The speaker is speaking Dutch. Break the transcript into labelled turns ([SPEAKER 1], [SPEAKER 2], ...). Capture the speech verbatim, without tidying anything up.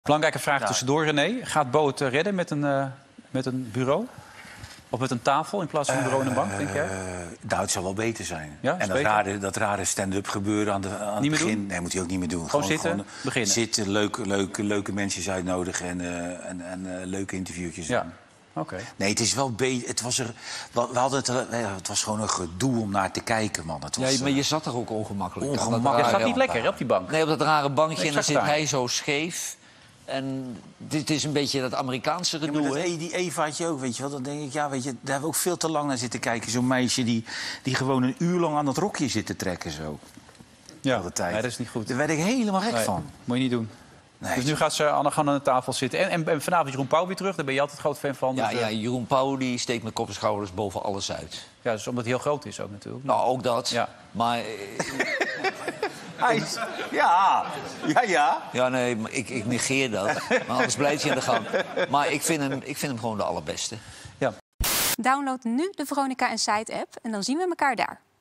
[SPEAKER 1] Belangrijke vraag
[SPEAKER 2] Ja.
[SPEAKER 1] tussendoor, René. Gaat Bo het eh, redden met een, uh, met een bureau? Of met een tafel in plaats van een bureau en een bank, denk jij?
[SPEAKER 2] Uh, nou, het zou wel beter zijn.
[SPEAKER 1] Ja,
[SPEAKER 2] en dat
[SPEAKER 1] beter?
[SPEAKER 2] rare, dat rare stand-up gebeuren aan, de, aan
[SPEAKER 1] Niet
[SPEAKER 2] het
[SPEAKER 1] meer
[SPEAKER 2] begin...
[SPEAKER 1] doen?
[SPEAKER 2] Nee, moet hij ook niet meer doen.
[SPEAKER 1] Gewoon zitten,
[SPEAKER 2] gewoon
[SPEAKER 1] beginnen?
[SPEAKER 2] Zitten, leuke, leuke, leuke mensen uitnodigen en, uh, en, en uh, leuke interviewtjes doen.
[SPEAKER 1] Ja, oké. Okay.
[SPEAKER 2] Nee, het is wel beter. Het was er. We hadden het. Ja, het was gewoon een gedoe om naar te kijken, man. Het was,
[SPEAKER 3] ja, maar je zat er ook ongemakkelijk.
[SPEAKER 2] Ongemakkelijk.
[SPEAKER 1] Je zat niet lekker hè, op die bank.
[SPEAKER 3] Nee, op dat rare bankje en dan zit
[SPEAKER 1] daar.
[SPEAKER 3] hij zo scheef. En dit is een beetje dat Amerikaanse
[SPEAKER 2] Ja,
[SPEAKER 3] gedoe,
[SPEAKER 2] maar dat,
[SPEAKER 3] hè?
[SPEAKER 2] E- die Evaatje ook, weet je wel. Dan denk ik, ja, weet je, daar hebben we ook veel te lang naar zitten kijken. Zo'n meisje die, die gewoon een uur lang aan dat rokje zit te trekken, zo.
[SPEAKER 1] Ja,
[SPEAKER 2] de tijd.
[SPEAKER 1] nee, dat is niet goed.
[SPEAKER 2] Daar werd ik helemaal gek
[SPEAKER 1] Nee,
[SPEAKER 2] van.
[SPEAKER 1] moet je niet doen.
[SPEAKER 2] Nee.
[SPEAKER 1] Dus nu gaat ze Anne gaan aan de tafel zitten. En, en, en vanavond Jeroen Pauw weer terug. Daar ben je altijd groot fan van.
[SPEAKER 3] Ja,
[SPEAKER 1] Dus,
[SPEAKER 3] ja,
[SPEAKER 1] uh,
[SPEAKER 3] Jeroen Pauw die steekt met kop en schouders boven alles uit.
[SPEAKER 1] ja, dus omdat hij heel groot is ook natuurlijk.
[SPEAKER 3] Nou, ook dat.
[SPEAKER 1] Ja.
[SPEAKER 3] Maar eh,
[SPEAKER 2] Hij is- Ja, ja, ja.
[SPEAKER 3] ja, nee, maar ik, ik negeer dat. Maar anders blijft hij aan de gang. Maar ik vind hem, ik vind hem gewoon de allerbeste.
[SPEAKER 1] Ja.
[SPEAKER 4] Download nu de Veronica en Site app en dan zien we elkaar daar.